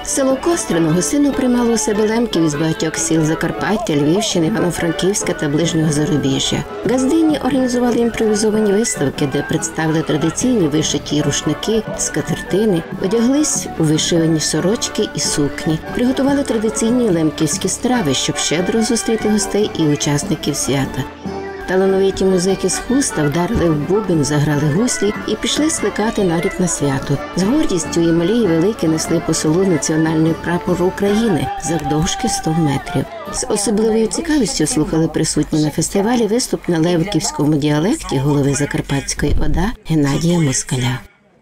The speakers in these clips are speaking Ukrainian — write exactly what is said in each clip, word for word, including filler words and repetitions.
Село Кострино гостинно приймало у себе лемків із багатьох сіл Закарпаття, Львівщини, Івано-Франківська та ближнього зарубіжжя. Газдині організували імпровізовані виставки, де представили традиційні вишиті рушники, скатертини, одяглись у вишивані сорочки і сукні, приготували традиційні лемківські страви, щоб щедро зустріти гостей і учасників свята. Талановиті музики з Хуста вдарили в бубен, заграли гуслі і пішли скликати нарід на свято. З гордістю і малі, і великі несли по селу національний прапор України завдовжки сто метрів. З особливою цікавістю слухали присутні на фестивалі виступ на левківському діалекті голови Закарпатської ОДА Геннадія Москаля.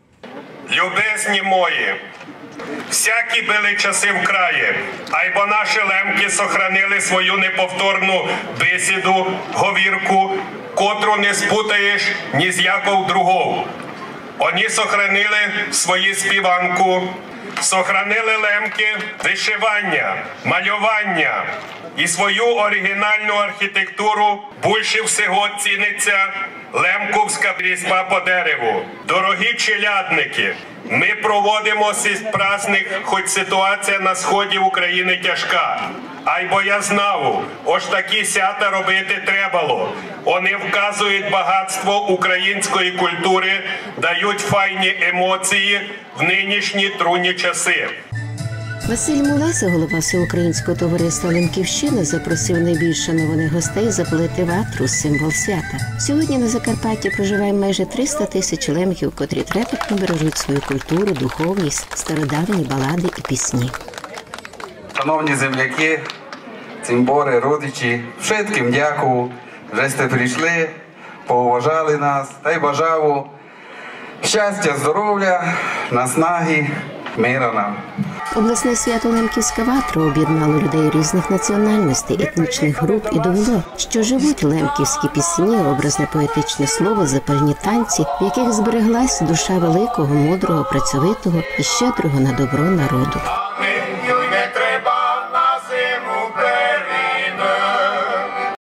Любезні мої, всякі були часи в краї, айбо наші лемки сохранили свою неповторну бесіду, говірку, котру не спутаєш ні з яков другого. Вони сохранили свою співанку, сохранили лемки вишивання, малювання і свою оригінальну архітектуру. Більше всього ціниться лемковська різьба по дереву. Дорогі челядники, ми проводимо цей праздник, хоч ситуація на сході України тяжка. Айбо я знав, ось такі свята робити требало. Вони вказують багатство української культури, дають файні емоції в нинішні трудні часи. Василь Мулеса, голова Всеукраїнського товариства Лемківщини, запросив найбільш шанованих гостей запалити ватру – символ свята. Сьогодні на Закарпатті проживає майже триста тисяч лемків, котрі трепетно бережуть свою культуру, духовність, стародавні балади і пісні. Шановні земляки, цимбори, родичі, všetkим дякую, що сте прийшли, поуважали нас, та й бажаю щастя, здоров'я, наснаги, мира нам. Обласне свято Лемківська ватра об'єднало людей різних національностей, етнічних груп і довело, що живуть лемківські пісні, образне поетичне слово, запальні танці, в яких збереглась душа великого, мудрого, працьовитого і щедрого на добро народу.